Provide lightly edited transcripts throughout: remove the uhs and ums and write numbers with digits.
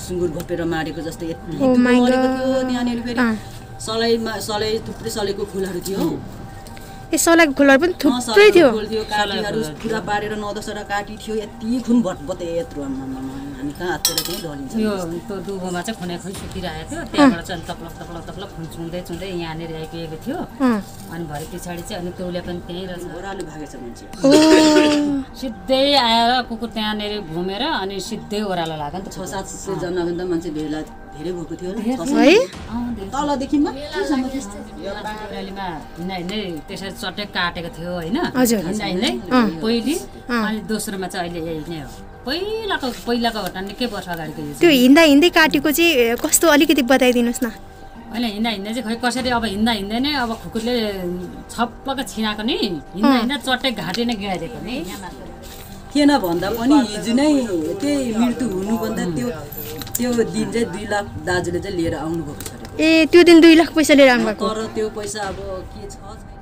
सुँगुर घोपेर मारेको जस्तो यति मरेको थियो त्यहाँनिर फेरि सलाई थुप्रै सलेको फुलहरू थियो ए सलाको फुलहरू पनि थुप्रै थियो काटीहरू पुरा पारेर 9-10 काटी थियो यति खुन भटबते यत्रो हामी कहाँ हातेर चाहिँ ढलिन्छ यो त्यो दुबोमा चाहिँ खुनै सुकिरहेको थियो त्यहाँबाट चाहिँ तप्लक खुन चुन्दै यहाँनिर आइपुगेको थियो अनि भरे पछाडि चाहिँ अनि तौले पनि त्यहीँ रहेछ ओह्रालो भागेछ मान्छे सिधै आएर कुकुर त्यहाँनिर घुमेर अनि सिधै ओह्रालो लाग्यो नि त 600-700 जनाभन्दा मान्छे धेरै भएको थियो है तलदेखि ओह्रालीमा हिँड्दै त्यसरी चट्टै काटेको थियो होइन हजुर हिँड्दै पहिले अनि दोस्रोमा चाहिँ अहिले यही नै हो पहिलाको घटना निकै वर्ष अगाडिको त्यो हिँड्दै काटेको चाहिँ कस्तो अलिकति बताइदिनुहोस् न होइन हिँड्दा चाहिँ खै कसरी अब हिँड्दै नै अब खुकुरले छप्पक छिनाएको नि हिँड्दा चट्टै घाँटी नै गिराइदिएको नि किन भन्दा पनि हिजो नै त्यही मृत्यु हुनुभन्दा त्यो दिन चाहिँ 2 लाख दाजुले चाहिँ लिएर आउनुभएको छ ए त्यो दिन 2 लाख पैसा लिएर आउनुभएको तर त्यो पैसा अब के छ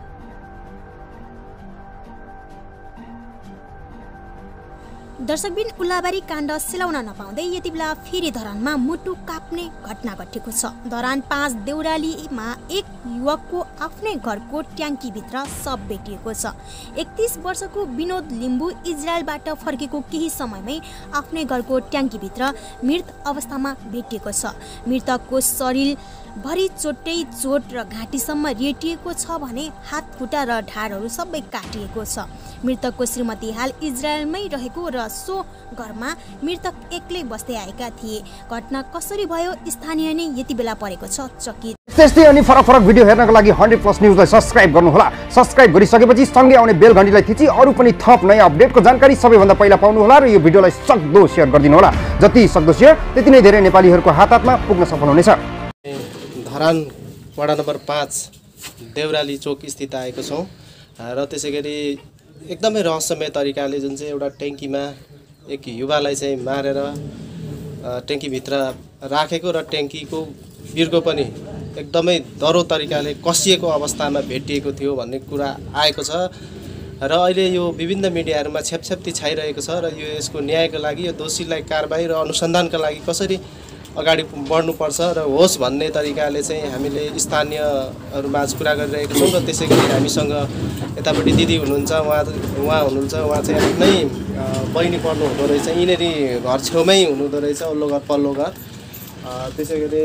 दर्शकबिन उल्लाबारी काण्ड सिलाउन नपाउँदै यति बेला फेरि धरानमा मुटु काप्ने घटना घटेको छ। धरान 5 देउरालीमा एक युवकको आफ्नै घरको ट्याङ्कीभित्र शव भेटिएको छ। 31 वर्षको विनोद लिम्बू इजरायलबाट फर्केको केही समयमै आफ्नै घरको ट्याङ्कीभित्र मृत अवस्थामा भेटिएको छ। मृतकको शरीर भरि चोट र घाँटीसम्म रेटिएको छ भने हात खुट्टा र ढाडहरू सबै काटिएको छ। मृतकको श्रीमती हाल इजरायलमै रहेको र सो घरमा मृतक एक्लै बस्दै आएका थिए। घटना कसरी भयो स्थानीय नै यति बेला परेको छ चकित। त्यस्तै अनि फरक भिडियो हेर्नको लागि 100+ न्यूजलाई सब्स्क्राइब गर्नुहोला। सब्स्क्राइब गरिसकेपछि सँगै आउने बेल घण्टीलाई थिची अरू पनि थप नयाँ अपडेटको जानकारी सबैभन्दा पहिला पाउनु होला र यो भिडियोलाई सक्दो शेयर गरिदिनु होला। जति सक्दो शेयर त्यति नै धेरै नेपालीहरूको हातमा पुग्न सफल हुनेछ। धरान वडा नम्बर 5 देउराली चोक स्थित आएको छौँ र त्यसैगरी एकदमै रहस्यमय तरिकाले जुन चाहिँ एउटा ट्याङ्कीमा एक युवालाई चाहिँ मारेर ट्याङ्कीभित्र राखेको र ट्याङ्कीको बिर्को पनि एकदमै दह्रो तरिकाले कसिएको अवस्थामा भेटिएको थियो भन्ने कुरा आएको छ र अहिले यो विभिन्न मिडियाहरूमा छेपछेप्ती छाइरहेको छ र यो यसको न्यायको लागि यो दोषीलाई कारबाही र अनुसन्धानका लागि कसरी अगाडि बढ्नुपर्छ र होस् भन्ने तरिकाले चाहिँ हामीले स्थानीयहरूमाझ कुरा गरिरहेका छौँ र त्यसै गरी हामीसँग यतापट्टि दिदी हुनुहुन्छ उहाँ हुनुहुन्छ उहाँ चाहिँ आफ्नै बहिनी पर्नु हुँदो रहेछ यिनीहरू घर छेउमै हुनुहुँदो रहेछ ओल्लो घर पल्लो घर त्यसै गरी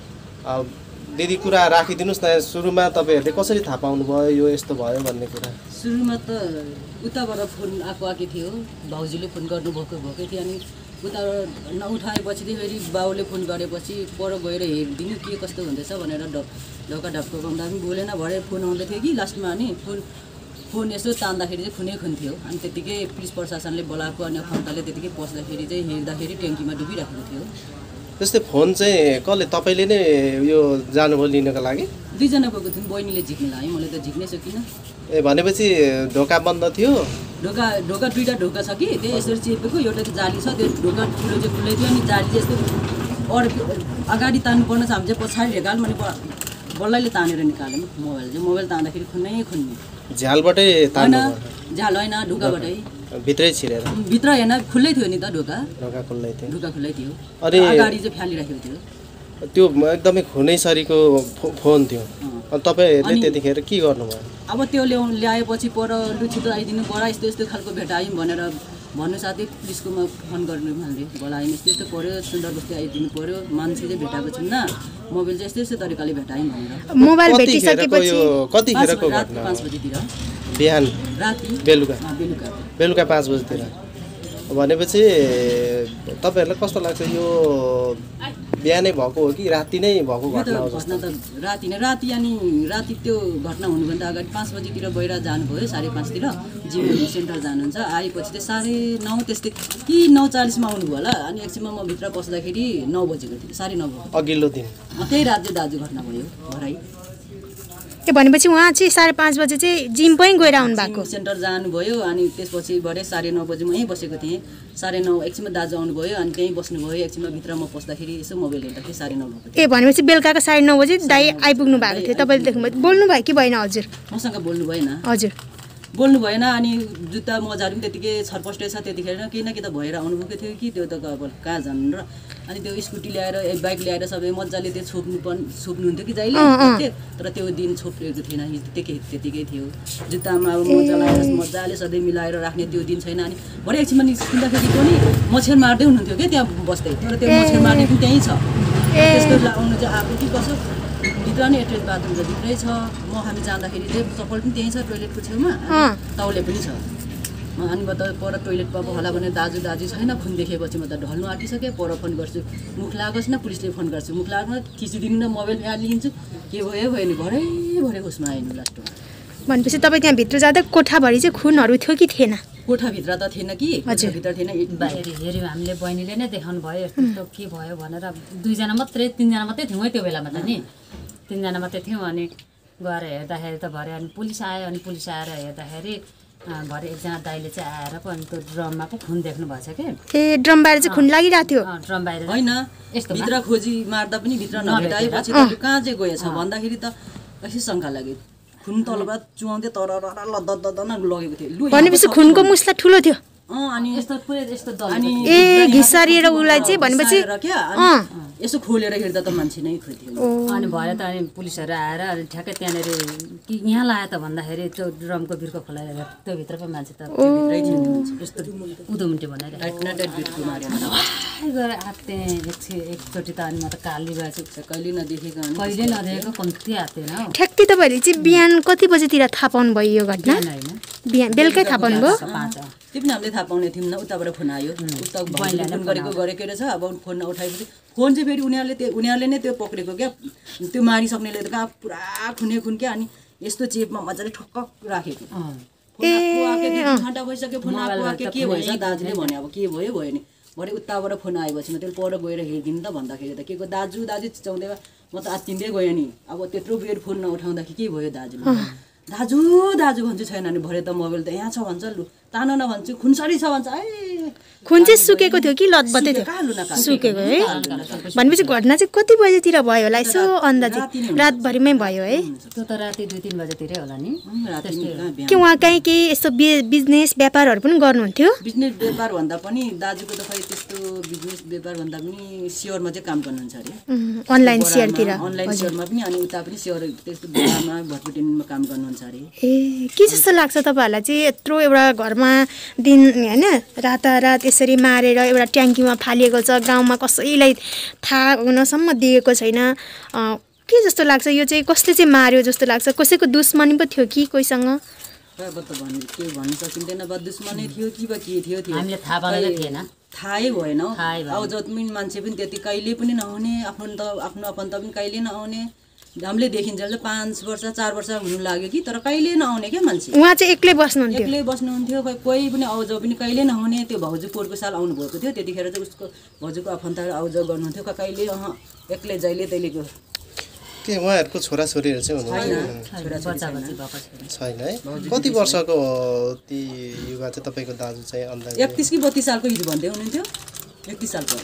दिदी कुरा राखिदिनुहोस् न सुरुमा तपाईँहरूले कसरी थाहा पाउनुभयो यो यस्तो भयो भन्ने कुरा सुरुमा त उताबाट फोन आएको थियो भाउजूले फोन गर्नुभएको थियो अनि उता नउठाएपछि चाहिँ फेरि बाउले फोन गरेपछि पर गएर हेरिदिनु के कस्तो हुँदैछ भनेर ढोका ढप्को गर्दा पनि बोलेन भरे फोन आउँदै थियो कि लास्टमा अनि फोन यसो तान्दाखेरि चाहिँ खुन थियो अनि त्यतिकै पुलिस प्रशासनले बोलाएको अनि खन्ताले त्यतिकै पस्दाखेरि चाहिँ हेर्दाखेरि ट्याङ्कीमा डुबिराखेको थियो। त्यस्तै फोन चाहिँ कसले तपाईँले नै यो जानुभयो लिनको लागि? 2 जना गएको थियौँ बहिनीले झिक्न लाग्यो मैले त झिक्नै सकिनँ। ए भनेपछि ढोका बन्द थियो? ढोका 2टा ढोका छ कि त्यही यसरी चेपेको एउटा चाहिँ जाली छ त्यो ढोका ठुलो चाहिँ खुल्लै थियो अनि जाली चाहिँ यस्तो अगाडि तान्नु पर्ने छ हामी चाहिँ पछाडि ढेकाल मैले बल्लैले तानेर निकाल्यौँ मोबाइल तान्दाखेरि खुन्ने झ्यालबाटै तान्नु? झ्याल होइन ढोकाबाटै भित्रै छिरेर? भित्र हेर्न खुल्लै थियो नि त ढोका खुल्लै थियो। अनि अगाडि चाहिँ फ्यालिराखेको थियो। त्यो एकदमै खुनैसरीको फोन थियो अनि तपाईँहरूले त्यतिखेर के गर्नुभयो? अब त्यो ल्याएपछि पर लु छिटो आइदिनु बडा यस्तो खालको भेटायौँ भनेर भन्नु साथै पुलिसकोमा फोन गर्नु हामीले बोलायौँ यस्तो पर्यो सुन्दर बस्ती आइदिनु पर्यो मान्छे चाहिँ भेटाएको छौँ मोबाइल चाहिँ यस्तो तरिकाले भेटायौँ भनेर। मोबाइल भेटिसकेपछि कतिखेरको घटना? 5 बजीतिर बिहान राति बेलुका 5 बजीतिर भनेपछि तपाईँहरूलाई कस्तो लाग्छ यो बिहानै भएको हो कि राति नै भएको घटना हो? घटना त राति अनि राति त्यो घटना हुनुभन्दा अगाडि 5 बजीतिर गएर जानुभयो 5:30तिर जिम सेन्टर जानुहुन्छ आएपछि चाहिँ 9:30 त्यस्तै कि 9:40मा आउनुभयो होला अनि एकछिनमा म भित्र पस्दाखेरि 9 बजेको थियो 9:30 अघिल्लो दिन त्यही रात चाहिँ दाजु घटना भयो घरै। ए भनेपछि उहाँ चाहिँ 5:30 बजे चाहिँ जिम पनि गएर आउनु भएको? सेन्टर जानुभयो अनि त्यसपछि भरे 9:30 बजे म यहीँ बसेको थिएँ 9:30 एकछिनमा दाजु आउनुभयो अनि त्यहीँ बस्नुभयो एकछिनमा भित्र म पस्दाखेरि यसो मोबाइल हेर्दाखेरि 9:30 भएको। ए भनेपछि बेलुकाको 9:30 बजे दाइ आइपुग्नु भएको थियो तपाईँले देख्नुभयो बोल्नु भयो कि भएन? हजुर मसँग बोल्नु भएन। हजुर बोल्नु भएन अनि जुत्ता मोजाहरू पनि त्यतिकै छरपस्टै छ त्यतिखेर केही न केही त भएर आउनुभएको थियो कि त्यो त अब कहाँ जानु र अनि त्यो स्कुटी ल्याएर बाइक ल्याएर सबै मजाले त्यो छोप्नुहुन्थ्यो कि जहिले तर त्यो दिन छोपेको थिएन त्यतिकै थियो जुत्तामा अब मोजा लगाएर मजाले सधैँ मिलाएर राख्ने त्यो दिन छैन अनि भरे एकछिनमा निस्किँदाखेरि पनि मच्छर मार्दै हुनुहुन्थ्यो क्या त्यहाँ बस्दै तर त्यो मच्छर मार्ने पनि त्यहीँ छ त्यस्तो आउनु चाहिँ आएको कि कसो भित्र नै एट्रेस बाथरुम त भित्रै छ हामी जाँदाखेरि चाहिँ चप्पल पनि त्यहीँ छ टोइलेटको छेउमा तौले पनि छ अनि म त पर टोइलेट पाएको होला भने दाजु छैन खुन देखेपछि म त ढल्नु आँटिसकेँ पर फोन गर्छु मुख लागोस् न पुलिसले फोन गर्छु मुख लाग्नु खिचिदिनु न मोबाइल यहाँ लिन्छु के भयो नि भरे उसमा आइनु लास्टमा भनेपछि तपाईँ त्यहाँ भित्र जाँदा कोठाभरि चाहिँ खुनहरू थियो कि थिएन कोठाभित्र त थिएन कि कोठाभित्र थिएन बाहिर हेऱ्यौँ हामीले बहिनीले नै देखाउनु भयो यस्तो के भयो भनेर 2जना मात्रै 3जना मात्रै थियौँ है त्यो बेलामा त नि 3जना मात्रै थियौँ अनि गएर हेर्दाखेरि त भरे अनि पुलिस आयो अनि पुलिस आएर हेर्दाखेरि भरे एकजना दाइले चाहिँ आएर पो अनि त्यो ड्रममा पो खुन देख्नु भएछ कि ए ड्रम बाहिर चाहिँ खुन लागिरहेको थियो ड्रम बाहिर होइन यस्तो भित्र खोजी मार्दा पनि भित्र नभेटाएपछि त कहाँ चाहिँ गएछ भन्दाखेरि त कसै शङ्का लाग्यो खुन तलबाट चुहाउँदै तर लद्दद्द लगेको थियो भनेपछि खुनको मुस्ला ठुलो थियो अनि यस्तो पुरै यस्तो अनि ए घिसारिएर उसलाई चाहिँ भनेपछि यसो खोलेर हेर्दा त मान्छे नै खोज्यो अनि भरे त अनि पुलिसहरू आएर अनि ठ्याक्कै त्यहाँनिर कि यहाँ लायो त भन्दाखेरि त्यो ड्रमको बिर्को खोलाएर त्यो भित्र पो मान्छे त भित्रै थियो यस्तो उदोमुन्टे भनेर गएर आत्ते एकचोटि त अनि म त काली गएछु कहिले नदेखेको कम्ती आत्तेन हौ ठ्याक्कै तपाईँहरूले चाहिँ बिहान कति बजेतिर थाहा पाउनु भयो यो घटना बिहान बेलुकै थाहा पाउनु भयो त्यो पनि हामीले थाहा पाउने थियौँ न उताबाट फोन आयो उता फोन गरेकै रहेछ अब फोन नउठाएपछि फोन चाहिँ फेरि उनीहरूले नै त्यो पक्रेको क्या त्यो मारिसक्नेले त कहाँ पुरा खुन क्या अनि यस्तो चेपमा मजाले ठक्क राखेको घन्टा भइसक्यो फोन आएको के भएछ दाजुले भने अब के भयो नि भरे उताबाट फोन आएपछि म त्यसले पर गएर हेरिदिनु त भन्दाखेरि त के को दाजु चिचाउँदै म त आत्तिँदै गएँ नि अब त्यत्रो बेर फोन नउठाउँदाखेरि के भयो दाजुले दाजु भन्छु छैन नि भरे त मोबाइल त यहाँ छ भन्छ लु तानो न भन्छु खुनसरी छ भन्छ खुन चाहिँ सुकेको थियो कि लतबतै थियो सुकेको है भनेपछि घटना चाहिँ कति बजेतिर भयो होला यसो अन्दाज रातभरिमै भयो है त्यो त राति 2-3 बजेतिरै होला नि के उहाँ कहीँ केही यस्तो बिजनेस व्यापारहरू पनि गर्नुहुन्थ्यो बिजनेस व्यापार भन्दा पनि दाजुको त खै त्यस्तो बिजनेस व्यापार भन्दा पनि सेयरमा चाहिँ काम गर्नुहुन्छ अरे अनलाइन सेयरतिर अनलाइन सेयरमा पनि अनि उता पनि सेयर त्यस्तो बेलामा भटभटिनमा काम गर्नुहुन्छ अरे ए के जस्तो लाग्छ तपाईँहरूलाई चाहिँ यत्रो एउटा घरमा दिन होइन रातारात यसरी मारेर एउटा ट्याङ्कीमा फालिएको छ गाउँमा कसैलाई थाहा हुनसम्म दिएको छैन के जस्तो लाग्छ यो चाहिँ कसले चाहिँ मार्यो जस्तो लाग्छ कसैको दुश्मनी पो थियो कि कोहीसँग अब त के भन्न सकिँदैन बा दुश्मनै थियो कि बा के थियो हामीले थाहा पाएको थिएन थाहै भएन अब जति मान्छे पनि त्यति कहिले पनि नहुने आफ्नो आफन्त पनि कहिले नआउने हामीले देखिन्छ 5 वर्ष 4 वर्ष हुनु लाग्यो कि तर कहिले नआउने क्या मान्छे उहाँ चाहिँ एक्लै बस्नुहुन्थ्यो कोही पनि आउजाउ पनि कहिले नहुने त्यो भाउजू पोहोरको साल आउनु भएको थियो त्यतिखेर चाहिँ उसको भाउजूको आफन्तहरू आउजाउ गर्नुहुन्थ्यो कहिले एक्लै जहिले तैलेको के उहाँहरूको छोराछोरीहरू चाहिँ छैन है कति वर्षको ती युवा चाहिँ तपाईँको दाजु चाहिँ अन्दाज 31 कि 32 सालको हिजो भन्दै हुनुहुन्थ्यो 31 सालको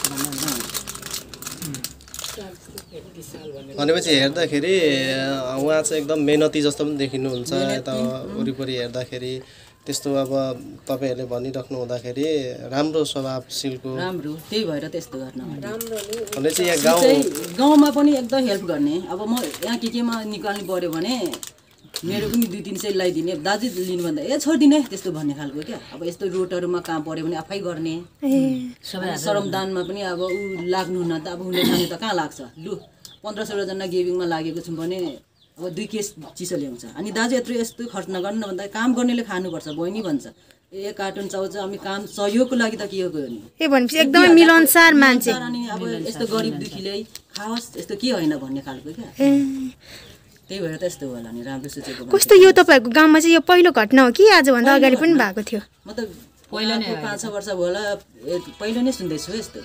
भनेपछि हेर्दाखेरि उहाँ चाहिँ एकदम मेहनती जस्तो पनि देखिनुहुन्छ यता वरिपरि हेर्दाखेरि त्यस्तो अब तपाईँहरूले भनिराख्नु हुँदाखेरि राम्रो स्वभावशीलको राम्रो त्यही भएर त्यस्तो गर्न भने चाहिँ यहाँ गाउँमा पनि एकदम हेल्प गर्ने अब म यहाँ केमा निकाल्नु पर्यो भने मेरो पनि 2-3 सय लगाइदिने दाजु लिनुभन्दा छोडिदिने त्यस्तो भन्ने खालको क्या अब यस्तो रोडहरूमा काम पर्यो भने आफै गर्ने श्रमदानमा पनि अब ऊ लाग्नुहुन्न त अब उसले जाने त कहाँ लाग्छ लु 1500 जना गेभिङमा लागेको छौँ भने अब 2 केस चिसो ल्याउँछ अनि दाजु यस्तो खर्च नगर्नु भन्दा काम गर्नेले खानुपर्छ बहिनी भन्छ कार्टुन चाउच हामी काम सहयोगको लागि त के हो नि भनेपछि एकदमै मिलनसार मान्छे अनि अब यस्तो गरिब दुखीले खाओस् यस्तो के होइन भन्ने खालको क्या त्यही भएर त यस्तो होला नि राम्रो सोचेको कस्तो यो तपाईँहरूको गाउँमा चाहिँ यो पहिलो घटना हो कि आजभन्दा अगाडि पनि भएको थियो म त पहिला नै 5-6 वर्ष होला पहिलो नै सुन्दैछु यस्तो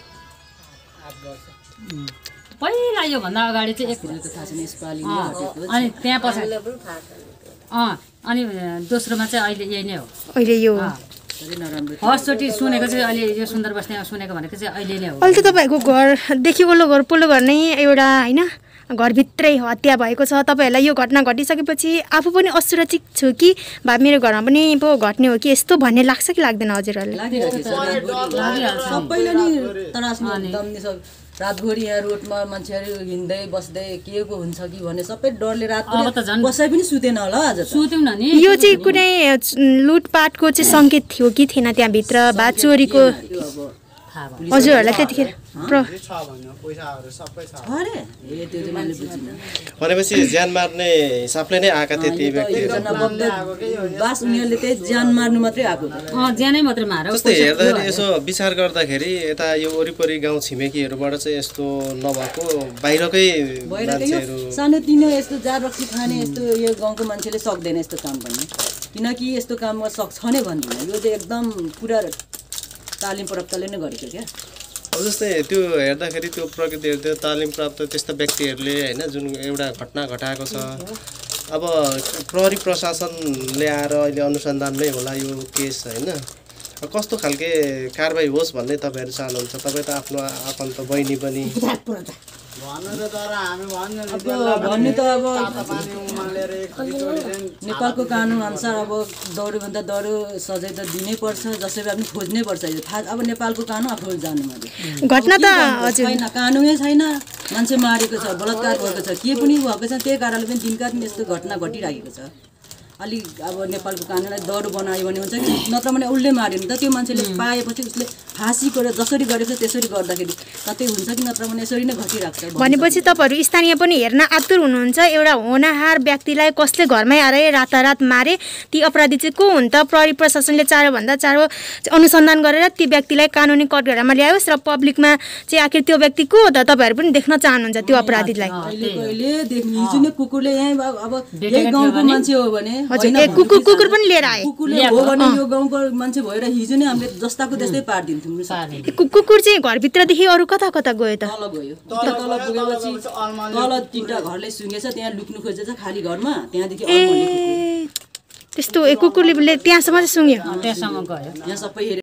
पहिला यो भन्दा अगाडि चाहिँ थाहा छैन यसपालि अनि त्यहाँ पछाडि अनि दोस्रोमा चाहिँ अहिले यही नै हो अहिले यो फर्स्टचोटि सुनेको चाहिँ अहिले यो सुन्दर बस्तीमा सुनेको भनेको चाहिँ अहिले नै हो अहिले त तपाईँहरूको घरदेखि पल्लो घर नै एउटा होइन घरभित्रै हत्या भएको छ। तपाईँहरूलाई यो घटना घटिसकेपछि आफू पनि असुरक्षित छु कि बा मेरो घरमा पनि पो घट्ने हो कि यस्तो भन्ने लाग्छ कि लाग्दैन हजुरहरूलाई? सबैले नि तरासमा एकदम नि सब रातभरि यहाँ रोडमा मान्छेहरू हिँड्दै बस्दै के को हुन्छ कि भन्ने सबै डरले रात बसाइ पनि सुतेन होला आज सुत्यौँ न नि। यो चाहिँ कुनै लुटपाटको चाहिँ सङ्केत थियो कि थिएन त्यहाँभित्र बा चोरीको? हजुरहरूलाई त्यतिखेर भनेपछि ज्यान मार्ने हिसाबले नै आएका थिए ती व्यक्तिहरू। बास उनीहरूले त्यही ज्यान मार्नु मात्रै आएको ज्यानै मात्रै मार। जस्तै हेर्दाखेरि यसो विचार गर्दाखेरि यता यो वरिपरि गाउँ छिमेकीहरूबाट चाहिँ यस्तो नभएको बाहिरकै मान्छेहरू सानोतिनो यस्तो जात रक्सी खाने यस्तो यो गाउँको मान्छेले सक्दैन यस्तो काम गर्ने, किनकि यस्तो काम सक्छ नै भन्दिनँ। यो चाहिँ एकदम पुरा तालिम प्राप्तले नै गरेको क्या। अब जस्तै त्यो हेर्दाखेरि त्यो प्रकृतिहरू त्यो तालिम प्राप्त त्यस्ता व्यक्तिहरूले होइन जुन एउटा घटना घटाएको छ, अब प्रहरी प्रशासनले आएर अहिले अनुसन्धान नै होला यो केस होइन, कस्तो खालके कारबाही होस् भन्ने तपाईँहरू चाहनुहुन्छ? तपाईँ त आफ्नो आफन्त बहिनी पनि भन्नु त अब नेपालको कानुन अनुसार अब दौडभन्दा दौडो सजाय त दिनै पर्छ, जसरी पनि खोज्नै पर्छ। यो थाहा अब नेपालको कानुन आफू जानु मात्रै घटना त हजुर छैन, कानुनै छैन, मान्छे मारेको छ, बलात्कार भएको छ, के पनि भएको छ, त्यही कारणले पनि दिनका दिन यस्तो घटना घटिरहेको छ। अलिक अब नेपालको कानुनलाई दौडो बनायो भने हुन्छ कि, नत्र भने उसले मार्यो नि त त्यो मान्छेले पाएपछि उसले फाँसी गरेर जसरी गरेको छ त्यसरी गर्दाखेरि कतै हुन्छ कि, नत्र भने यसरी नै घटिरहेको छ। भनेपछि तपाईँहरू स्थानीय पनि हेर्न आतुर हुनुहुन्छ। एउटा होनहार व्यक्तिलाई कसले घरमै आएर रातारात मारे, ती अपराधी चाहिँ को हुन् त? प्रहरी प्रशासनले चाँडोभन्दा चाँडो अनुसन्धान गरेर ती व्यक्तिलाई कानुनी कठघरामा ल्याओस् र पब्लिकमा चाहिँ आखिर त्यो व्यक्ति को हो त तपाईँहरू पनि देख्न चाहनुहुन्छ त्यो अपराधीलाई? अहिले देख्नु हिजो नै कुकुरले यहीँ अब यही गाउँको मान्छे हो भने कुकुर पनि लिएर आए, कुकुरले हो भने यो गाउँको मान्छे भएर हिजो नै हामीले जस्ताको त्यस्तै पारिदिन्थ्यौँ। कुकुर चाहिँ घरभित्रदेखि अरू कता कता गयो त? तल गयो, तल पुगेपछि तल 3टा घरले सुँगेछ, त्यहाँ लुक्नु खोजेछ खाली घरमा, त्यहाँदेखि त्यस्तो कुकुरले त्यहाँसम्म चाहिँ सुँग्यो? त्यहाँसम्म गयो, यहाँ सबै